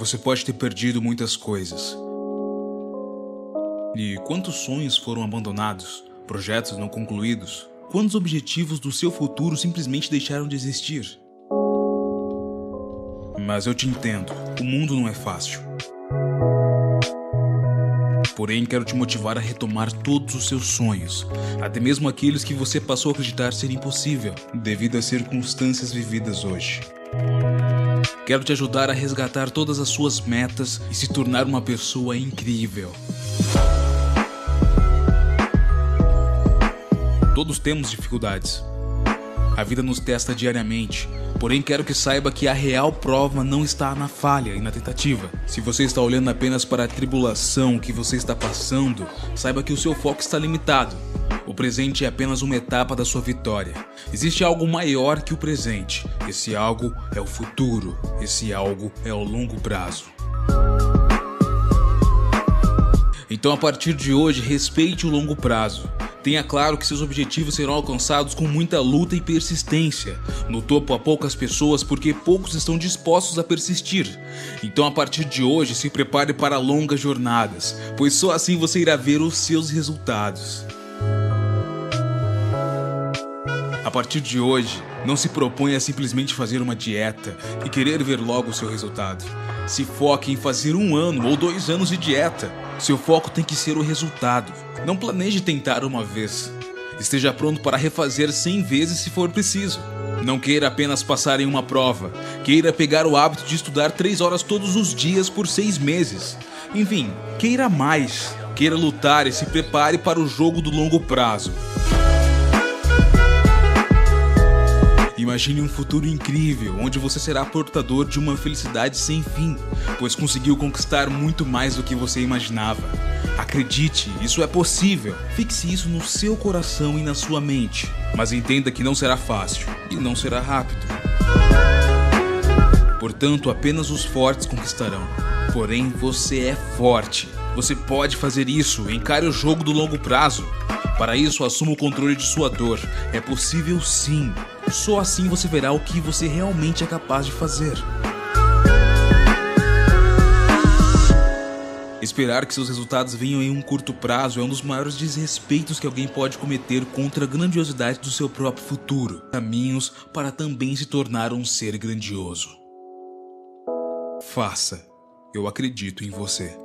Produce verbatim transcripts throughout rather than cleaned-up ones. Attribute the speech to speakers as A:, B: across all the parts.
A: Você pode ter perdido muitas coisas. E quantos sonhos foram abandonados, projetos não concluídos, quantos objetivos do seu futuro simplesmente deixaram de existir? Mas eu te entendo, o mundo não é fácil. Porém, quero te motivar a retomar todos os seus sonhos, até mesmo aqueles que você passou a acreditar ser impossível, devido às circunstâncias vividas hoje. Quero te ajudar a resgatar todas as suas metas e se tornar uma pessoa incrível. Todos temos dificuldades. A vida nos testa diariamente, porém quero que saiba que a real prova não está na falha e na tentativa. Se você está olhando apenas para a tribulação que você está passando, saiba que o seu foco está limitado. O presente é apenas uma etapa da sua vitória. Existe algo maior que o presente. Esse algo é o futuro. Esse algo é o longo prazo. Então, a partir de hoje, respeite o longo prazo. Tenha claro que seus objetivos serão alcançados com muita luta e persistência. No topo há poucas pessoas porque poucos estão dispostos a persistir. Então, a partir de hoje, se prepare para longas jornadas, pois só assim você irá ver os seus resultados. A partir de hoje, não se proponha a simplesmente fazer uma dieta e querer ver logo o seu resultado. Se foque em fazer um ano ou dois anos de dieta. Seu foco tem que ser o resultado. Não planeje tentar uma vez. Esteja pronto para refazer cem vezes se for preciso. Não queira apenas passar em uma prova. Queira pegar o hábito de estudar três horas todos os dias por seis meses. Enfim, queira mais. Queira lutar e se prepare para o jogo do longo prazo. Imagine um futuro incrível, onde você será portador de uma felicidade sem fim, pois conseguiu conquistar muito mais do que você imaginava. Acredite, isso é possível. Fixe isso no seu coração e na sua mente. Mas entenda que não será fácil e não será rápido. Portanto, apenas os fortes conquistarão. Porém, você é forte. Você pode fazer isso. Encare o jogo do longo prazo. Para isso, assuma o controle de sua dor. É possível sim. Só assim você verá o que você realmente é capaz de fazer. Esperar que seus resultados venham em um curto prazo é um dos maiores desrespeitos que alguém pode cometer contra a grandiosidade do seu próprio futuro. Caminhos para também se tornar um ser grandioso. Faça. Eu acredito em você.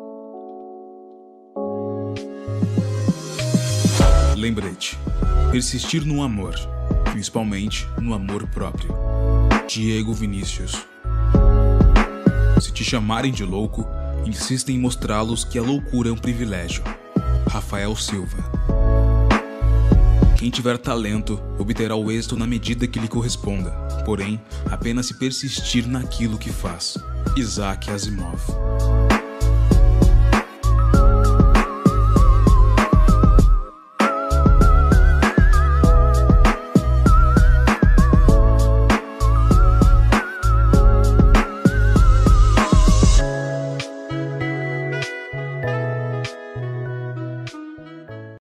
A: Lembrete. Persistir no amor. Principalmente no amor próprio. Diego Vinícius. Se te chamarem de louco, insista em mostrá-los que a loucura é um privilégio. Rafael Silva. Quem tiver talento, obterá o êxito na medida que lhe corresponda, porém, apenas se persistir naquilo que faz. Isaac Asimov.